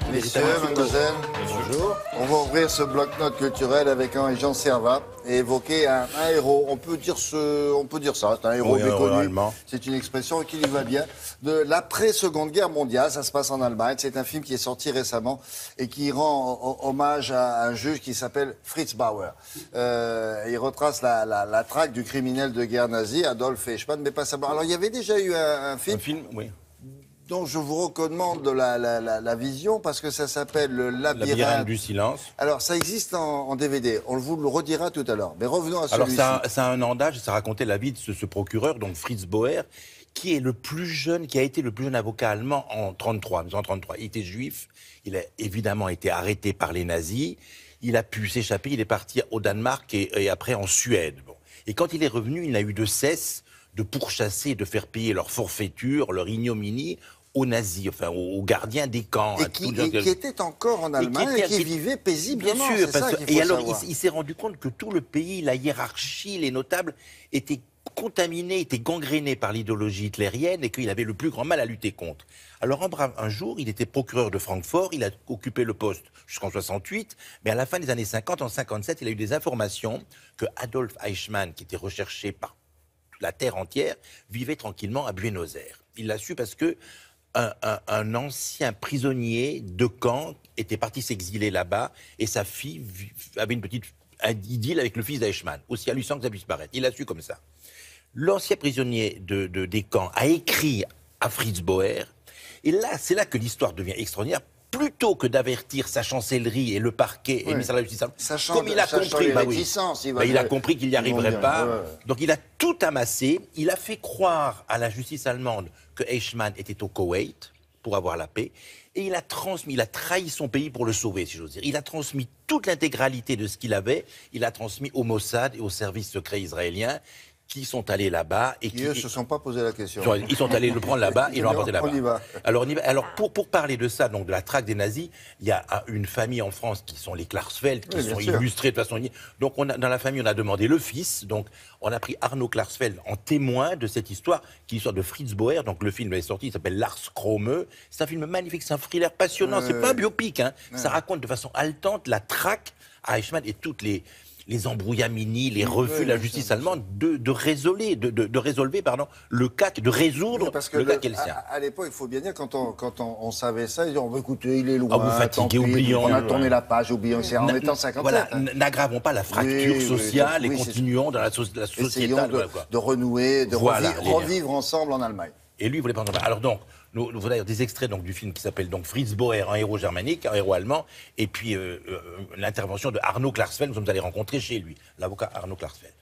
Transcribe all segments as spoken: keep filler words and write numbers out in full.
Messieurs, mademoiselle, bonjour. On va ouvrir ce bloc-notes culturel avec un Jean Servat et évoquer un, un héros. On peut dire ce, on peut dire ça, c'est un héros oui, méconnu. C'est une expression qui lui va bien. De l'après-seconde guerre mondiale, ça se passe en Allemagne. C'est un film qui est sorti récemment et qui rend hommage à un juge qui s'appelle Fritz Bauer. Euh, il retrace la, la, la traque du criminel de guerre nazi, Adolf Eichmann, mais pas savoir. Alors il y avait déjà eu un, un film. Un film, oui. Donc je vous recommande la, la, la, la vision parce que ça s'appelle Le Labyrinthe. Labyrinthe du silence. Alors ça existe en, en D V D, on vous le redira tout à l'heure. Mais revenons à celui-ci. Alors ça, ça a un an d'âge, ça racontait la vie de ce, ce procureur, donc Fritz Bauer, qui est le plus jeune, qui a été le plus jeune avocat allemand en trente-trois. En trente-trois. Il était juif, il a évidemment été arrêté par les nazis, il a pu s'échapper, il est parti au Danemark et, et après en Suède. Bon. Et quand il est revenu, il n'a eu de cesse de pourchasser, de faire payer leur forfaiture, leur ignominie aux nazis, enfin aux, aux gardiens des camps. Et qui, et qui était encore en Allemagne et qui, était, et qui vivait paisiblement. Bien sûr, parce, ça et alors savoir. il, il s'est rendu compte que tout le pays, la hiérarchie, les notables étaient contaminé, était gangréné par l'idéologie hitlérienne et qu'il avait le plus grand mal à lutter contre. Alors un, brave, un jour, il était procureur de Francfort, il a occupé le poste jusqu'en soixante-huit, mais à la fin des années cinquante, en cinquante-sept, il a eu des informations que Adolf Eichmann, qui était recherché par la terre entière, vivait tranquillement à Buenos Aires. Il l'a su parce que un, un, un ancien prisonnier de camp était parti s'exiler là-bas et sa fille avait une petite idylle avec le fils d'Eichmann, aussi hallucinant que ça puisse paraître. Il l'a su comme ça. L'ancien prisonnier de, de, des camps a écrit à Fritz Bauer, et là, c'est là que l'histoire devient extraordinaire. Plutôt que d'avertir sa chancellerie et le parquet et le ministère de la Justice, sachant, comme il a compris, bah oui, il, bah il a compris qu'il n'y arriverait pas, ouais. Donc il a tout amassé, il a fait croire à la justice allemande que Eichmann était au Koweït pour avoir la paix, et il a transmis, il a trahi son pays pour le sauver, si j'ose dire. Il a transmis toute l'intégralité de ce qu'il avait, il a transmis au Mossad et au service secret israélien, qui sont allés là-bas et qui... Qui, eux, se sont pas posé la question. Ils sont allés le prendre là-bas, ils l'ont emporté là-bas. On y va. Alors, on y va. Alors pour, pour parler de ça, donc de la traque des nazis, il y a une famille en France qui sont les Klarsfeld, qui oui, sont sûr. illustrés de façon... Donc on a, dans la famille, on a demandé le fils, donc on a pris Arno Klarsfeld en témoin de cette histoire, qui est l'histoire de Fritz Bauer, donc le film est sorti, il s'appelle Lars Krome. C'est un film magnifique, c'est un thriller passionnant, ouais, c'est ouais. pas un biopic, hein. Ouais. Ça raconte de façon haletante la traque à Eichmann et toutes les... les embrouillamini, les refus oui, de la oui, justice oui, allemande de, de résoler, de, de, de résolver, pardon, le cas, de résoudre oui, parce que le, le, cas qu'elle sien. À, à l'époque, il faut bien dire, quand on, quand on, on savait ça, ils disaient, oh, écoutez, il est loin, Ah, vous fatiguez, tant pis, oublions. on a tourné la page, oublions, c'est en étant cinquante-sept. Voilà, hein. n'aggravons pas la fracture oui, sociale oui, et oui, continuons dans la, so la société. Essayons de, voilà, quoi. de renouer, de Voilà, revivre, revivre ensemble en Allemagne. Et lui, il voulait pas entendre. Alors donc, nous, nous voilà des extraits donc, du film qui s'appelle donc Fritz Bauer, un héros germanique, un héros allemand, et puis euh, euh, l'intervention de Arno Klarsfeld, nous sommes allés rencontrer chez lui, l'avocat Arno Klarsfeld.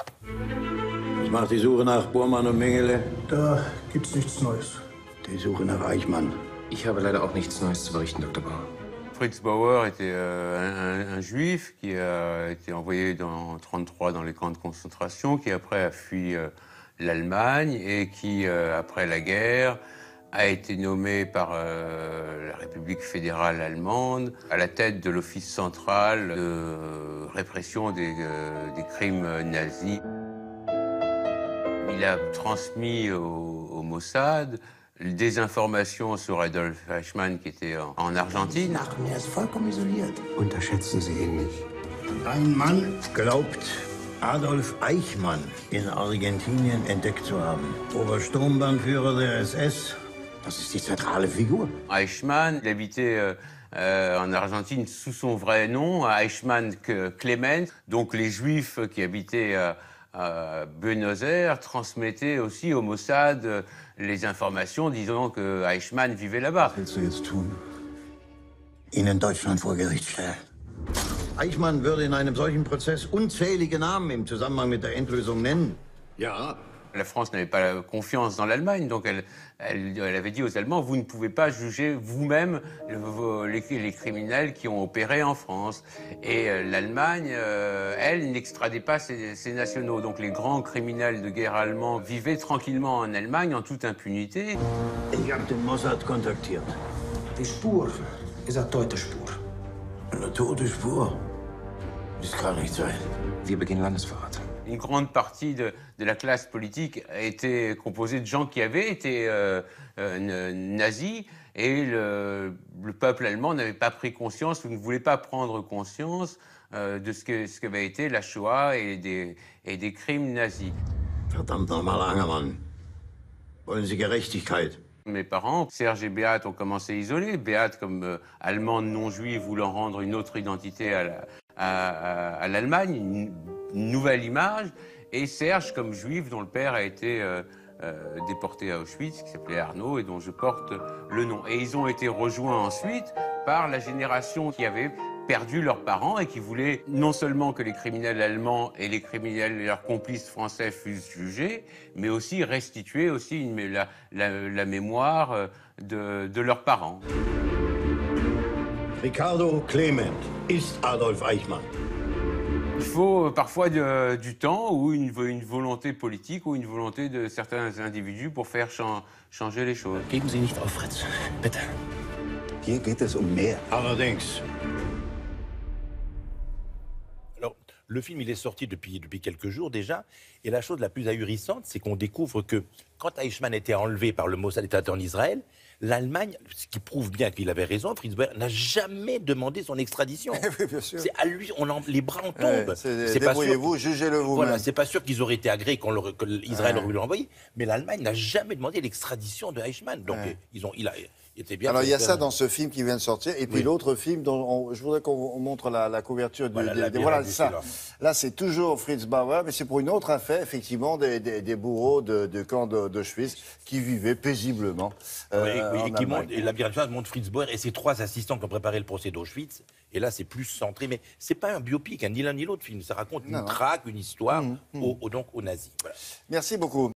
Was macht die Suche nach Bormann und Mengele? Da gibt's nichts Neues. Die Suche nach Eichmann. Ich habe leider auch nichts Neues zu berichten, Doktor Bauer. Fritz Bauer était euh, un, un juif qui a été envoyé dans trente-trois dans les camps de concentration, qui après a fui euh, l'Allemagne et qui, euh, après la guerre, a été nommé par euh, la République fédérale allemande à la tête de l'Office central de répression des, euh, des crimes nazis. Il a transmis au, au Mossad des informations sur Adolf Eichmann qui était en, en Argentine. Er ist vollkommen isoliert. Unterschätzen Sie ihn nicht. Ein Mann glaubt, Adolf Eichmann in Argentinien entdeckt zu haben. Obersturmbannführer der S S. Das ist die zentrale Figur. Eichmann, il habitait euh, euh, en Argentine sous son vrai nom, Eichmann Clement. Donc les Juifs qui habitaient euh, à Buenos Aires transmettaient aussi au Mossad euh, les informations disant que Eichmann vivait là-bas. Was willst du jetzt tun? Ihn in Deutschland vor Gericht stellen. Eichmann würde in einem solchen Prozess unzählige Namen im Zusammenhang mit der Endlösung nennen. Ja. La France n'avait pas confiance dans l'Allemagne, donc elle, elle, elle avait dit aux Allemands, vous ne pouvez pas juger vous-même les, les criminels qui ont opéré en France. Et euh, l'Allemagne, euh, elle, n'extradait pas ses, ses nationaux. Donc les grands criminels de guerre allemands vivaient tranquillement en Allemagne en toute impunité. Ich habe den Mossad kontaktiert. Die Spur ist eine tote Spur. Eine tote Spur? Das kann nicht sein. Wir begehen Landesverrat. Une grande partie de, de la classe politique était composée de gens qui avaient été euh, euh, nazis Et le, le peuple allemand n'avait pas pris conscience ou ne voulait pas prendre conscience euh, de ce que ce qu'avait été la Shoah et des, et des crimes nazis. Verdammt nochmal, Angermann. Wollen Sie Gerechtigkeit? Mes parents, Serge et Beate, ont commencé à isoler. Beate comme euh, allemande non juive voulant rendre une autre identité à, la, à, à, à l'Allemagne, une, une nouvelle image. Et Serge comme juif dont le père a été euh, euh, déporté à Auschwitz, qui s'appelait Arnaud et dont je porte le nom. Et ils ont été rejoints ensuite par la génération qui avait perdu leurs parents et qui voulaient non seulement que les criminels allemands et les criminels et leurs complices français fussent jugés, mais aussi restituer aussi une, la, la, la mémoire de, de leurs parents. Ricardo Clement ist Adolf Eichmann. Il faut parfois de, du temps ou une, une volonté politique ou une volonté de certains individus pour faire chan, changer les choses. Geben Sie nicht auf, Fritz. Bitte. Hier geht es um mehr. Allerdings. Alors, le film, il est sorti depuis, depuis quelques jours déjà, et la chose la plus ahurissante, c'est qu'on découvre que quand Eichmann était enlevé par le Mossad État en Israël, l'Allemagne, ce qui prouve bien qu'il avait raison, Fritz Bauer, n'a jamais demandé son extradition. Oui, bien sûr. C'est à lui, on en, les bras en tombent. Ouais, c'est, débrouillez-vous, jugez-le vous-même. Voilà, c'est pas sûr qu'ils auraient été agréés qu'on leur, que l'Israël Ouais. aurait voulu l'envoyer, mais l'Allemagne n'a jamais demandé l'extradition de Eichmann. Donc, Ouais. ils ont, il a, il était bien. Alors il y a fait- ça dans ce film qui vient de sortir, et puis Oui. l'autre film dont on- je voudrais qu'on on montre la, la couverture du, Voilà, des- la des- bière voilà du ça. celui-là. Là c'est toujours Fritz Bauer, mais c'est pour une autre affaire effectivement des, des, des bourreaux de, de camp de- d'Auschwitz qui vivaient paisiblement. Oui, euh, oui, en et qui Allemagne. montre, et la bière montre Fritz Bauer et ses trois assistants qui ont préparé le procès d'Auschwitz. Et là, c'est plus centré, mais c'est pas un biopic, hein, ni l'un ni l'autre film. Ça raconte Non, une non. traque, une histoire Mmh, mmh. Au, au- donc aux nazis. Voilà. Merci beaucoup.